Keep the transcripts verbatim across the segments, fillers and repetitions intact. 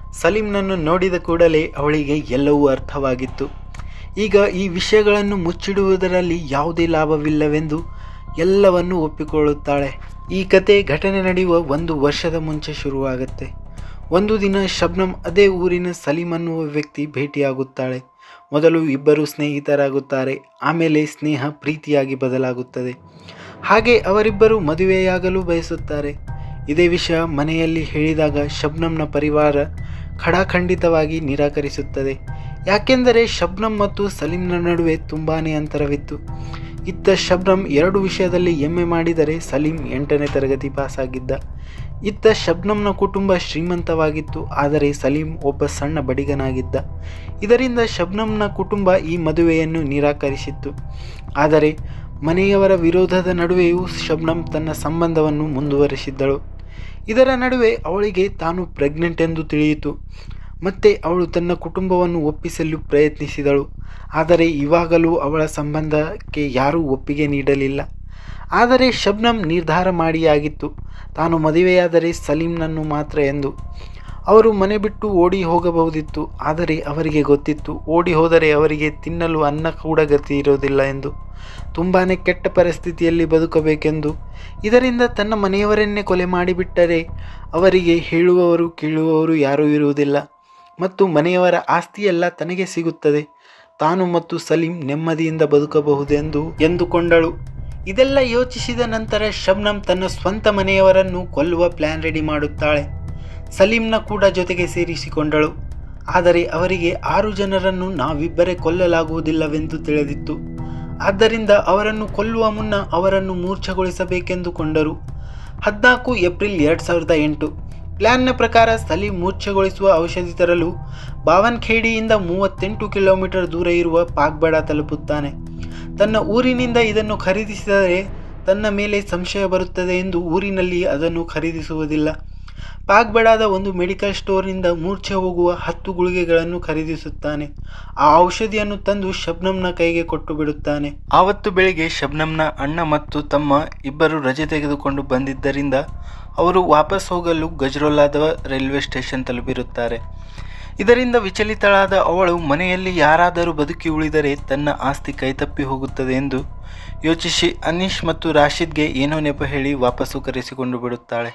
ಸಲೀಂನನ್ನು ನೋಡಿದ ಕೂಡಲೇ ಅವಳಿಗೆ ಎಲ್ಲವೂ ಅರ್ಥವಾಗಿತ್ತು. ಈಗ ಈ ವಿಷಯಗಳನ್ನು ಮುಚ್ಚಿಡುವುದರಲ್ಲಿ ಯಾವುದೇ ಲಾಭವಿಲ್ಲವೆಂದು ಎಲ್ಲವನ್ನೂ ಒಪ್ಪಿಕೊಳ್ಳುತ್ತಾಳೆ. ಈ ಕತೆ ಘಟನೆ ನಡೆಯುವ ಒಂದು ವರ್ಷದ ಮುಂಚೆ ಶುರುವಾಗುತ್ತೆ. ಒಂದು ದಿನ ಶಬ್ನಮ್ ಅದೇ ಊರಿನ ಸಲೀಂ ಅನ್ನುವ ವ್ಯಕ್ತಿ ಭೇಟಿಯಾಗುತ್ತಾಳೆ. ಮೊದಲು ಇಬ್ಬರು ಸ್ನೇಹಿತರಾಗುತ್ತಾರೆ. ಆಮೇಲೆ ಸ್ನೇಹ ಪ್ರೀತಿಯಾಗಿ ಬದಲಾಗುತ್ತದೆ. ಹಾಗೆ ಅವರಿಬ್ಬರು ಮದುವೆಯಾಗಲು ಬಯಸುತ್ತಾರೆ. ಇದೇ ವಿಷಯ ಮನೆಯಲ್ಲಿ ಹೇಳಿದಾಗ ಶಬ್ನಮ್ನ ಪರಿವಾರ ಖಡಾಖಂಡಿತವಾಗಿ ನಿರಾಕರಿಸುತ್ತದೆ. ಯಾಕೆಂದರೆ ಶಬ್ನಮ್ ಮತ್ತು ಸಲೀಂನ ನಡುವೆ ತುಂಬಾ ಅಂತರವಿತ್ತು. ಇತ್ತ ಶಬ್ನಮ್ ಎರಡು ವಿಷಯದಲ್ಲಿ ಎಮ್ಮೆ ಮಾಡಿದರೆ ಸಲೀಂ ಎಂಟನೇ ತರಗತಿ ಪಾಸಾಗಿದ್ದ. ಇತ್ತ ಶಬ್ನಮ್ನ ಕುಟುಂಬ ಶ್ರೀಮಂತವಾಗಿತ್ತು, ಆದರೆ ಸಲೀಂ ಒಬ್ಬ ಸಣ್ಣ ಬಡಿಗನಾಗಿದ್ದ. ಇದರಿಂದ ಶಬ್ನಮ್ನ ಕುಟುಂಬ ಈ ಮದುವೆಯನ್ನು ನಿರಾಕರಿಸಿತ್ತು. ಆದರೆ ಮನೆಯವರ ವಿರೋಧದ ನಡುವೆಯೂ ಶಬ್ನಮ್ ತನ್ನ ಸಂಬಂಧವನ್ನು ಮುಂದುವರಿಸಿದ್ದಳು. ಇದರ ನಡುವೆ ಅವಳಿಗೆ ತಾನು ಪ್ರೆಗ್ನೆಂಟ್ ಎಂದು ತಿಳಿಯಿತು. ಮತ್ತೆ ಅವಳು ತನ್ನ ಕುಟುಂಬವನ್ನು ಒಪ್ಪಿಸಲು ಪ್ರಯತ್ನಿಸಿದಳು. ಆದರೆ ಇವಾಗಲೂ ಅವಳ ಸಂಬಂಧಕ್ಕೆ ಯಾರೂ ಒಪ್ಪಿಗೆ ನೀಡಲಿಲ್ಲ. ಆದರೆ ಶಬ್ನಮ್ ನಿರ್ಧಾರ ಮಾಡಿಯಾಗಿತ್ತು, ತಾನು ಮದುವೆಯಾದರೆ ಸಲೀಂನನ್ನು ಮಾತ್ರ ಎಂದು. ಅವರು ಮನೆ ಬಿಟ್ಟು ಓಡಿ ಹೋಗಬಹುದಿತ್ತು. ಆದರೆ ಅವರಿಗೆ ಗೊತ್ತಿತ್ತು, ಓಡಿ ಹೋದರೆ ಅವರಿಗೆ ತಿನ್ನಲು ಅನ್ನ ಕೂಡ ಗತಿ ಇರೋದಿಲ್ಲ ಎಂದು. ತುಂಬಾ ಕೆಟ್ಟ ಪರಿಸ್ಥಿತಿಯಲ್ಲಿ ಬದುಕಬೇಕೆಂದು. ಇದರಿಂದ ತನ್ನ ಮನೆಯವರನ್ನೇ ಕೊಲೆ ಮಾಡಿಬಿಟ್ಟರೆ ಅವರಿಗೆ ಹೇಳುವವರು ಕೇಳುವವರು ಯಾರೂ ಇರುವುದಿಲ್ಲ ಮತ್ತು ಮನೆಯವರ ಆಸ್ತಿಯೆಲ್ಲ ತನಗೆ ಸಿಗುತ್ತದೆ. ತಾನು ಮತ್ತು ಸಲೀಂ ನೆಮ್ಮದಿಯಿಂದ ಬದುಕಬಹುದೆಂದು ಎಂದುಕೊಂಡಳು. ಇದೆಲ್ಲ ಯೋಚಿಸಿದ ನಂತರ ಶಬ್ನಮ್ ತನ್ನ ಸ್ವಂತ ಮನೆಯವರನ್ನು ಕೊಲ್ಲುವ ಪ್ಲ್ಯಾನ್ ರೆಡಿ ಮಾಡುತ್ತಾಳೆ. ಸಲೀಂನ ಕೂಡ ಜೊತೆಗೆ ಸೇರಿಸಿಕೊಂಡಳು. ಆದರೆ ಅವರಿಗೆ ಆರು ಜನರನ್ನು ನಾವಿಬ್ಬರೇ ಕೊಲ್ಲಲಾಗುವುದಿಲ್ಲವೆಂದು ತಿಳಿದಿತ್ತು. ಆದ್ದರಿಂದ ಅವರನ್ನು ಕೊಲ್ಲುವ ಮುನ್ನ ಅವರನ್ನು ಮೂರ್ಛೆಗೊಳಿಸಬೇಕೆಂದುಕೊಂಡರು. ಹದಿನಾಲ್ಕು ಏಪ್ರಿಲ್ ಎರಡು ಸಾವಿರದ ಎಂಟು ಪ್ಲ್ಯಾನ್ನ ಪ್ರಕಾರ ಸಲೀಂ ಮೂರ್ಛೆಗೊಳಿಸುವ ಔಷಧಿ ತರಲು ಬಾವನ್ಖೇಡಿಯಿಂದ ಮೂವತ್ತೆಂಟು ಕಿಲೋಮೀಟರ್ ದೂರ ಇರುವ ಪಾಗ್ಬಡ ತಲುಪುತ್ತಾನೆ. ತನ್ನ ಊರಿನಿಂದ ಇದನ್ನು ಖರೀದಿಸಿದರೆ ತನ್ನ ಮೇಲೆ ಸಂಶಯ ಬರುತ್ತದೆ ಎಂದು ಊರಿನಲ್ಲಿ ಅದನ್ನು ಖರೀದಿಸುವುದಿಲ್ಲ. ಪಾಗ್ಬಡಾದ ಒಂದು ಮೆಡಿಕಲ್ ಸ್ಟೋರ್ನಿಂದ ಮೂರ್ಛೆ ಹೋಗುವ ಹತ್ತು ಗುಳಿಗೆಗಳನ್ನು ಖರೀದಿಸುತ್ತಾನೆ. ಆ ಔಷಧಿಯನ್ನು ತಂದು ಶಬ್ನಮ್ನ ಕೈಗೆ ಕೊಟ್ಟು ಬಿಡುತ್ತಾನೆ. ಆವತ್ತು ಬೆಳಿಗ್ಗೆ ಶಬ್ನಮ್ನ ಅಣ್ಣ ಮತ್ತು ತಮ್ಮ ಇಬ್ಬರು ರಜೆ ತೆಗೆದುಕೊಂಡು ಬಂದಿದ್ದರಿಂದ ಅವರು ವಾಪಸ್ ಹೋಗಲು ಗಜ್ರೋಲಾದ ರೈಲ್ವೆ ಸ್ಟೇಷನ್ ತಲುಪಿರುತ್ತಾರೆ. ಇದರಿಂದ ವಿಚಲಿತಳಾದ ಅವಳು ಮನೆಯಲ್ಲಿ ಯಾರಾದರೂ ಬದುಕಿ ಉಳಿದರೆ ತನ್ನ ಆಸ್ತಿ ಕೈತಪ್ಪಿ ಹೋಗುತ್ತದೆ ಎಂದು ಯೋಚಿಸಿ ಅನೀಶ್ ಮತ್ತು ರಾಶಿದ್ಗೆ ಏನೋ ನೆಪ ಹೇಳಿ ವಾಪಸ್ಸು ಕರೆಸಿಕೊಂಡು ಬಿಡುತ್ತಾಳೆ.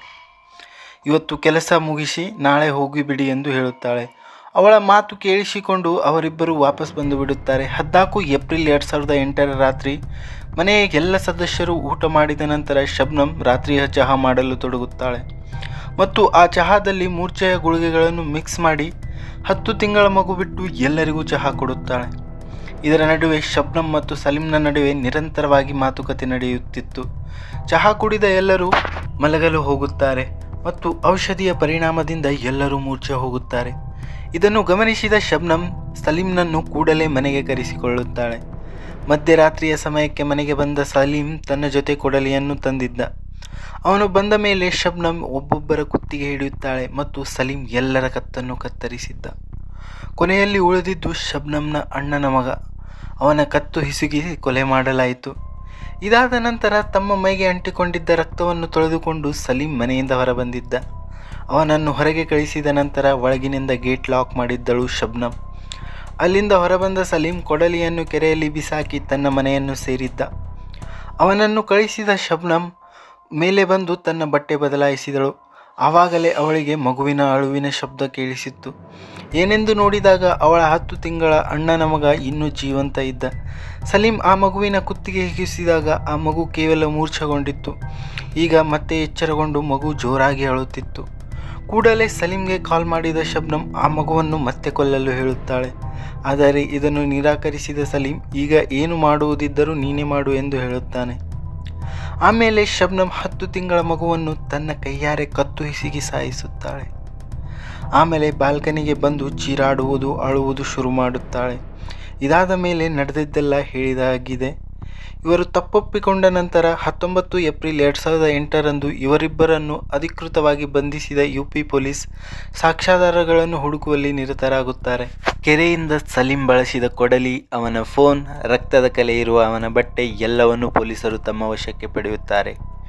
ಇವತ್ತು ಕೆಲಸ ಮುಗಿಸಿ ನಾಳೆ ಹೋಗಿಬಿಡಿ ಎಂದು ಹೇಳುತ್ತಾಳೆ. ಅವಳ ಮಾತು ಕೇಳಿಸಿಕೊಂಡು ಅವರಿಬ್ಬರು ವಾಪಸ್ ಬಂದು ಬಿಡುತ್ತಾರೆ. ಹದಿನಾಲ್ಕು ಏಪ್ರಿಲ್ ಎರಡು ಸಾವಿರದ ಎಂಟರ ರಾತ್ರಿ ಮನೆಯ ಎಲ್ಲ ಸದಸ್ಯರು ಊಟ ಮಾಡಿದ ನಂತರ ಶಬ್ನಮ್ ರಾತ್ರಿಯ ಚಹಾ ಮಾಡಲು ತೊಡಗುತ್ತಾಳೆ ಮತ್ತು ಆ ಚಹಾದಲ್ಲಿ ಮೂರ್ಛೆಯ ಗುಳಿಗೆಗಳನ್ನು ಮಿಕ್ಸ್ ಮಾಡಿ ಹತ್ತು ತಿಂಗಳ ಮಗು ಬಿಟ್ಟು ಎಲ್ಲರಿಗೂ ಚಹಾ ಕೊಡುತ್ತಾಳೆ. ಇದರ ನಡುವೆ ಶಬ್ನಮ್ ಮತ್ತು ಸಲೀಂನ ನಡುವೆ ನಿರಂತರವಾಗಿ ಮಾತುಕತೆ ನಡೆಯುತ್ತಿತ್ತು. ಚಹಾ ಕುಡಿದ ಎಲ್ಲರೂ ಮಲಗಲು ಹೋಗುತ್ತಾರೆ ಮತ್ತು ಔಷಧಿಯ ಪರಿಣಾಮದಿಂದ ಎಲ್ಲರೂ ಮೂರ್ಛೆ ಹೋಗುತ್ತಾರೆ. ಇದನ್ನು ಗಮನಿಸಿದ ಶಬ್ನಮ್ ಸಲೀಂನನ್ನು ಕೂಡಲೇ ಮನೆಗೆ ಕರೆಸಿಕೊಳ್ಳುತ್ತಾಳೆ. ಮಧ್ಯರಾತ್ರಿಯ ಸಮಯಕ್ಕೆ ಮನೆಗೆ ಬಂದ ಸಲೀಂ ತನ್ನ ಜೊತೆ ಕೊಡಲಿಯನ್ನು ತಂದಿದ್ದ. ಅವನು ಬಂದ ಮೇಲೆ ಶಬ್ನಮ್ ಒಬ್ಬೊಬ್ಬರ ಕುತ್ತಿಗೆ ಹಿಡಿಯುತ್ತಾಳೆ ಮತ್ತು ಸಲೀಂ ಎಲ್ಲರ ಕತ್ತನ್ನು ಕತ್ತರಿಸಿದ್ದ. ಕೊನೆಯಲ್ಲಿ ಉಳಿದಿದ್ದು ಶಬ್ನಮ್ನ ಅಣ್ಣನ ಮಗ. ಅವನ ಕತ್ತು ಹಿಸುಕಿ ಕೊಲೆ ಮಾಡಲಾಯಿತು. ಇದಾದ ನಂತರ ತಮ್ಮ ಮೈಗೆ ಅಂಟಿಕೊಂಡಿದ್ದ ರಕ್ತವನ್ನು ತೊಳೆದುಕೊಂಡು ಸಲೀಂ ಮನೆಯಿಂದ ಹೊರಬಂದಿದ್ದ. ಅವನನ್ನು ಹೊರಗೆ ಕಳಿಸಿದ ನಂತರ ಒಳಗಿನಿಂದ ಗೇಟ್ ಲಾಕ್ ಮಾಡಿದ್ದಳು ಶಬ್ನಮ್. ಅಲ್ಲಿಂದ ಹೊರಬಂದ ಸಲೀಂ ಕೊಡಲಿಯನ್ನು ಕೆರೆಯಲ್ಲಿ ಬಿಸಾಕಿ ತನ್ನ ಮನೆಯನ್ನು ಸೇರಿದ್ದ. ಅವನನ್ನು ಕಳಿಸಿದ ಶಬ್ನಮ್ ಮೇಲೆ ಬಂದು ತನ್ನ ಬಟ್ಟೆ ಬದಲಾಯಿಸಿದಳು. ಆವಾಗಲೇ ಅವಳಿಗೆ ಮಗುವಿನ ಅಳುವಿನ ಶಬ್ದ ಕೇಳಿಸಿತ್ತು. ಏನೆಂದು ನೋಡಿದಾಗ ಅವಳ ಹತ್ತು ತಿಂಗಳ ಅಣ್ಣನ ಮಗ ಇನ್ನೂ ಜೀವಂತ ಇದ್ದ. ಸಲೀಂ ಆ ಮಗುವಿನ ಕುತ್ತಿಗೆ ಹಿಗಿಸಿದಾಗ ಆ ಮಗು ಕೇವಲ ಮೂರ್ಛೆಗೊಂಡಿತ್ತು. ಈಗ ಮತ್ತೆ ಎಚ್ಚರಗೊಂಡು ಮಗು ಜೋರಾಗಿ ಅಳುತ್ತಿತ್ತು. ಕೂಡಲೇ ಸಲೀಂಗೆ ಕಾಲ್ ಮಾಡಿದ ಶಬ್ನಮ್ ಆ ಮಗುವನ್ನು ಮತ್ತೆ ಕೊಲ್ಲಲು ಹೇಳುತ್ತಾಳೆ. ಆದರೆ ಇದನ್ನು ನಿರಾಕರಿಸಿದ ಸಲೀಂ ಈಗ ಏನು ಮಾಡುವುದಿದ್ದರೂ ನೀನೇ ಮಾಡು ಎಂದು ಹೇಳುತ್ತಾನೆ. ಆಮೇಲೆ ಶಬ್ನಮ್ ಹತ್ತು ತಿಂಗಳ ಮಗುವನ್ನು ತನ್ನ ಕೈಯಾರೆ ಕತ್ತು ಹಿಸುಕಿ ಸಾಯಿಸುತ್ತಾಳೆ. ಆಮೇಲೆ ಬಾಲ್ಕನಿಗೆ ಬಂದು ಚೀರಾಡುವುದು ಅಳುವುದು ಶುರು ಮಾಡುತ್ತಾಳೆ. ಇದಾದ ಮೇಲೆ ನಡೆದಿದ್ದೆಲ್ಲ ಹೇಳಿದಾಗಿದೆ. ಇವರು ತಪ್ಪೊಪ್ಪಿಕೊಂಡ ನಂತರ ಹತ್ತೊಂಬತ್ತು ಏಪ್ರಿಲ್ ಎರಡು ಸಾವಿರದ ಎಂಟರಂದು ಇವರಿಬ್ಬರನ್ನು ಅಧಿಕೃತವಾಗಿ ಬಂಧಿಸಿದ ಯುಪಿ ಪೊಲೀಸ್ ಸಾಕ್ಷ್ಯಾಧಾರಗಳನ್ನು ಹುಡುಕುವಲ್ಲಿ ನಿರತರಾಗುತ್ತಾರೆ. ಕೆರೆಯಿಂದ ಸಲೀಂ ಬಳಸಿದ ಕೊಡಲಿ, ಅವನ ಫೋನ್, ರಕ್ತದ ಕಲೆ ಇರುವ ಅವನ ಬಟ್ಟೆ ಎಲ್ಲವನ್ನೂ ಪೊಲೀಸರು ತಮ್ಮ ವಶಕ್ಕೆ ಪಡೆಯುತ್ತಾರೆ.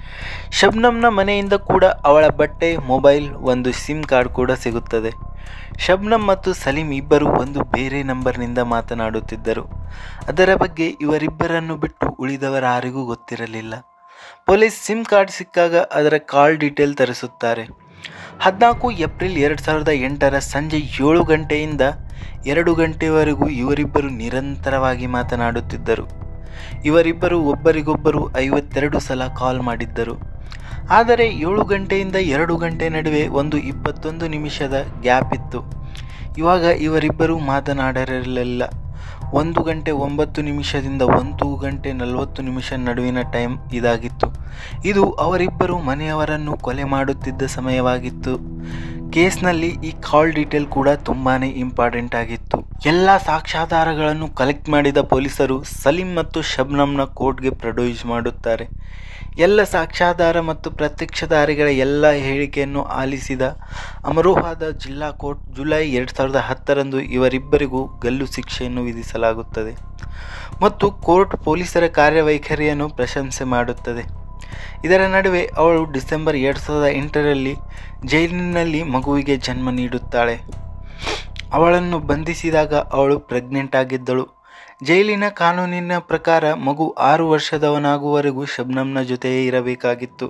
ಶಬ್ನಮ್ನ ಮನೆಯಿಂದ ಕೂಡ ಅವಳ ಬಟ್ಟೆ, ಮೊಬೈಲ್, ಒಂದು ಸಿಮ್ ಕಾರ್ಡ್ ಕೂಡ ಸಿಗುತ್ತದೆ. ಶಬ್ನಮ್ ಮತ್ತು ಸಲೀಂ ಇಬ್ಬರು ಒಂದು ಬೇರೆ ನಂಬರ್ನಿಂದ ಮಾತನಾಡುತ್ತಿದ್ದರು. ಅದರ ಬಗ್ಗೆ ಇವರಿಬ್ಬರನ್ನು ಬಿಟ್ಟು ಉಳಿದವರಾರಿಗೂ ಗೊತ್ತಿರಲಿಲ್ಲ. ಪೊಲೀಸ್ ಸಿಮ್ ಕಾರ್ಡ್ ಸಿಕ್ಕಾಗ ಅದರ ಕಾಲ್ ಡೀಟೇಲ್ ತರಿಸುತ್ತಾರೆ. ಹದಿನಾಲ್ಕು ಏಪ್ರಿಲ್ ಎರಡು ಸಾವಿರದ ಎಂಟರ ಸಂಜೆ ಏಳು ಗಂಟೆಯಿಂದ ಎರಡು ಗಂಟೆವರೆಗೂ ಇವರಿಬ್ಬರು ನಿರಂತರವಾಗಿ ಮಾತನಾಡುತ್ತಿದ್ದರು. ಇವರಿಬ್ಬರು ಒಬ್ಬರಿಗೊಬ್ಬರು ಐವತ್ತೆರಡು ಸಲ ಕಾಲ್ ಮಾಡಿದ್ದರು. ಆದರೆ ಏಳು ಗಂಟೆಯಿಂದ ಎರಡು ಗಂಟೆ ನಡುವೆ ಒಂದು ಇಪ್ಪತ್ತೊಂದು ನಿಮಿಷದ ಗ್ಯಾಪ್ ಇತ್ತು. ಇವಾಗ ಇವರಿಬ್ಬರು ಮಾತನಾಡಿರಲಿಲ್ಲ. ಒಂದು ಗಂಟೆ ಒಂಬತ್ತು ನಿಮಿಷದಿಂದ ಒಂದು ಗಂಟೆ ನಲವತ್ತು ನಿಮಿಷ ನಡುವಿನ ಟೈಮ್ ಇದಾಗಿತ್ತು. ಇದು ಅವರಿಬ್ಬರು ಮನೆಯವರನ್ನು ಕೊಲೆ ಮಾಡುತ್ತಿದ್ದ ಸಮಯವಾಗಿತ್ತು. ಕೇಸ್ನಲ್ಲಿ ಈ ಕಾಲ್ ಡೀಟೇಲ್ ಕೂಡ ತುಂಬಾ ಇಂಪಾರ್ಟೆಂಟ್ ಆಗಿತ್ತು. ಎಲ್ಲ ಸಾಕ್ಷ್ಯಾಧಾರಗಳನ್ನು ಕಲೆಕ್ಟ್ ಮಾಡಿದ ಪೊಲೀಸರು ಸಲೀಂ ಮತ್ತು ಶಬ್ನಮ್ನ ಕೋರ್ಟ್ಗೆ ಪ್ರೊಡ್ಯೂಸ್ ಮಾಡುತ್ತಾರೆ. ಎಲ್ಲ ಸಾಕ್ಷ್ಯಾಧಾರ ಮತ್ತು ಪ್ರತ್ಯಕ್ಷಧಾರಿಗಳ ಎಲ್ಲ ಹೇಳಿಕೆಯನ್ನು ಆಲಿಸಿದ ಅಮರೋಹಾದ ಜಿಲ್ಲಾ ಕೋರ್ಟ್ ಜುಲೈ ಎರಡು ಸಾವಿರದ ಹತ್ತರಂದು ಇವರಿಬ್ಬರಿಗೂ ಗಲ್ಲು ಶಿಕ್ಷೆಯನ್ನು ವಿಧಿಸಲಾಗುತ್ತದೆ ಮತ್ತು ಕೋರ್ಟ್ ಪೊಲೀಸರ ಕಾರ್ಯವೈಖರಿಯನ್ನು ಪ್ರಶಂಸೆ ಮಾಡುತ್ತದೆ. ಇದರ ನಡುವೆ ಅವಳು ಡಿಸೆಂಬರ್ ಎರಡು ಸಾವಿರದ ಎಂಟರಲ್ಲಿ ಜೈಲಿನಲ್ಲಿ ಮಗುವಿಗೆ ಜನ್ಮ ನೀಡುತ್ತಾಳೆ. ಅವಳನ್ನು ಬಂಧಿಸಿದಾಗ ಅವಳು ಪ್ರೆಗ್ನೆಂಟ್ ಆಗಿದ್ದಳು. ಜೈಲಿನ ಕಾನೂನಿನ ಪ್ರಕಾರ ಮಗು ಆರು ವರ್ಷದವನಾಗುವವರೆಗೂ ಶಬ್ನಮ್ನ ಜೊತೆಯೇ ಇರಬೇಕಾಗಿತ್ತು.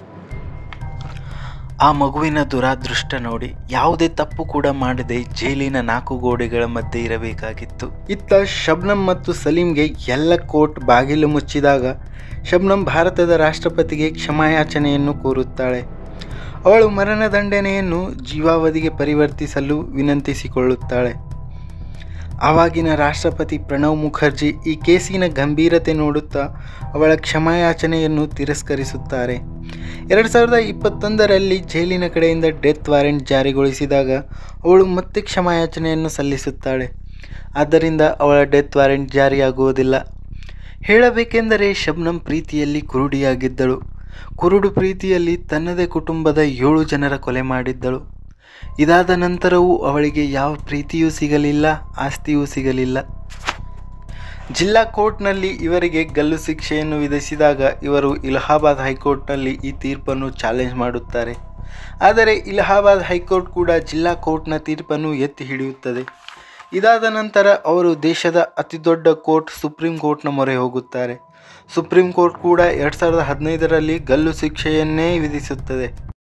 ಆ ಮಗುವಿನ ದುರಾದೃಷ್ಟ ನೋಡಿ, ಯಾವುದೇ ತಪ್ಪು ಕೂಡ ಮಾಡದೆ ಜೈಲಿನ ನಾಲ್ಕು ಗೋಡೆಗಳ ಮಧ್ಯೆ ಇರಬೇಕಾಗಿತ್ತು. ಇತ್ತ ಶಬ್ನಮ್ ಮತ್ತು ಸಲೀಂಗೆ ಎಲ್ಲ ಕೋರ್ಟ್ ಬಾಗಿಲು ಮುಚ್ಚಿದಾಗ ಶಬ್ನಮ್ ಭಾರತದ ರಾಷ್ಟ್ರಪತಿಗೆ ಕ್ಷಮಾಯಾಚನೆಯನ್ನು ಕೋರುತ್ತಾಳೆ. ಅವಳು ಮರಣದಂಡನೆಯನ್ನು ಜೀವಾವಧಿಗೆ ಪರಿವರ್ತಿಸಲು ವಿನಂತಿಸಿಕೊಳ್ಳುತ್ತಾಳೆ. ಆವಾಗಿನ ರಾಷ್ಟ್ರಪತಿ ಪ್ರಣವ್ ಮುಖರ್ಜಿ ಈ ಕೇಸಿನ ಗಂಭೀರತೆ ನೋಡುತ್ತಾ ಅವಳ ಕ್ಷಮಾಯಾಚನೆಯನ್ನು ತಿರಸ್ಕರಿಸುತ್ತಾರೆ. ಎರಡು ಸಾವಿರದ ಇಪ್ಪತ್ತೊಂದರಲ್ಲಿ ಜೈಲಿನ ಕಡೆಯಿಂದ ಡೆತ್ ವಾರೆಂಟ್ ಜಾರಿಗೊಳಿಸಿದಾಗ ಅವಳು ಮತ್ತೆ ಕ್ಷಮಾಯಾಚನೆಯನ್ನು ಸಲ್ಲಿಸುತ್ತಾಳೆ. ಆದ್ದರಿಂದ ಅವಳ ಡೆತ್ ವಾರೆಂಟ್ ಜಾರಿಯಾಗುವುದಿಲ್ಲ. ಹೇಳಬೇಕೆಂದರೆ ಶಬ್ನಮ್ ಪ್ರೀತಿಯಲ್ಲಿ ಕುರುಡಿಯಾಗಿದ್ದಳು. ಕುರುಡು ಪ್ರೀತಿಯಲ್ಲಿ ತನ್ನದೇ ಕುಟುಂಬದ ಏಳು ಜನರ ಕೊಲೆ ಮಾಡಿದ್ದಳು. ಇದಾದ ನಂತರವೂ ಅವಳಿಗೆ ಯಾವ ಪ್ರೀತಿಯೂ ಸಿಗಲಿಲ್ಲ, ಆಸ್ತಿಯೂ ಸಿಗಲಿಲ್ಲ. ಜಿಲ್ಲಾ ಕೋರ್ಟ್ನಲ್ಲಿ ಇವರಿಗೆ ಗಲ್ಲು ಶಿಕ್ಷೆಯನ್ನು ವಿಧಿಸಿದಾಗ ಇವರು ಇಲಹಾಬಾದ್ ಹೈಕೋರ್ಟ್ನಲ್ಲಿ ಈ ತೀರ್ಪನ್ನು ಚಾಲೆಂಜ್ ಮಾಡುತ್ತಾರೆ. ಆದರೆ ಇಲಹಾಬಾದ್ ಹೈಕೋರ್ಟ್ ಕೂಡ ಜಿಲ್ಲಾ ಕೋರ್ಟ್ನ ತೀರ್ಪನ್ನು ಎತ್ತಿ ಹಿಡಿಯುತ್ತದೆ. ಇದಾದ ನಂತರ ಅವರು ದೇಶದ ಅತಿದೊಡ್ಡ ಕೋರ್ಟ್ ಸುಪ್ರೀಂ ಕೋರ್ಟ್ನ ಮೊರೆ ಹೋಗುತ್ತಾರೆ. ಸುಪ್ರೀಂ ಕೋರ್ಟ್ ಕೂಡ ಎರಡು ಸಾವಿರದ ಹದಿನೈದರಲ್ಲಿ ಗಲ್ಲು ಶಿಕ್ಷೆಯನ್ನೇ ವಿಧಿಸುತ್ತದೆ.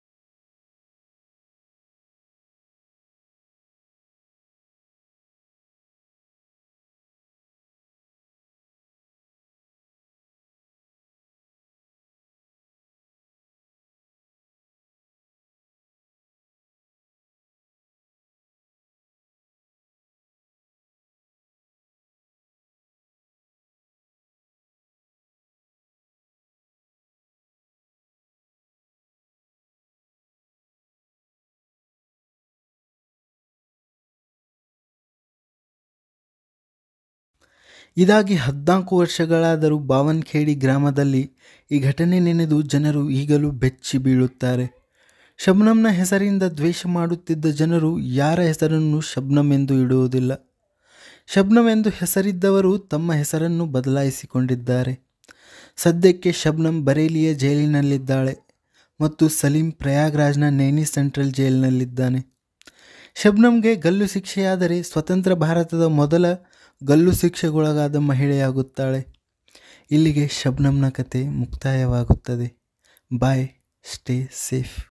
ಇದಾಗಿ ಹದಿನಾಲ್ಕು ವರ್ಷಗಳಾದರೂ ಬಾವನ್ಖೇಡಿ ಗ್ರಾಮದಲ್ಲಿ ಈ ಘಟನೆ ನೆನೆದು ಜನರು ಈಗಲೂ ಬೆಚ್ಚಿ ಬೀಳುತ್ತಾರೆ. ಶಬ್ನಮ್ನ ಹೆಸರಿಂದ ದ್ವೇಷ ಮಾಡುತ್ತಿದ್ದ ಜನರು ಯಾರ ಹೆಸರನ್ನು ಶಬ್ನಮ್ ಎಂದು ಇಡುವುದಿಲ್ಲ. ಶಬ್ನಮ್ ಎಂದು ಹೆಸರಿದ್ದವರು ತಮ್ಮ ಹೆಸರನ್ನು ಬದಲಾಯಿಸಿಕೊಂಡಿದ್ದಾರೆ. ಸದ್ಯಕ್ಕೆ ಶಬ್ನಮ್ ಬರೇಲಿಯ ಜೈಲಿನಲ್ಲಿದ್ದಾಳೆ ಮತ್ತು ಸಲೀಂ ಪ್ರಯಾಗ್ರಾಜ್ನ ನೈನಿ ಸೆಂಟ್ರಲ್ ಜೈಲಿನಲ್ಲಿದ್ದಾನೆ. ಶಬ್ನಮ್ಗೆ ಗಲ್ಲು ಶಿಕ್ಷೆಯಾದರೆ ಸ್ವತಂತ್ರ ಭಾರತದ ಮೊದಲ ಗಲ್ಲು ಶಿಕ್ಷೆಗೊಳಗಾದ ಮಹಿಳೆಯಾಗುತ್ತಾಳೆ. ಇಲ್ಲಿಗೆ ಶಬ್ನಮ್ನ ಕತೆ ಮುಕ್ತಾಯವಾಗುತ್ತದೆ. ಬಾಯ್, ಸ್ಟೇ ಸೇಫ್.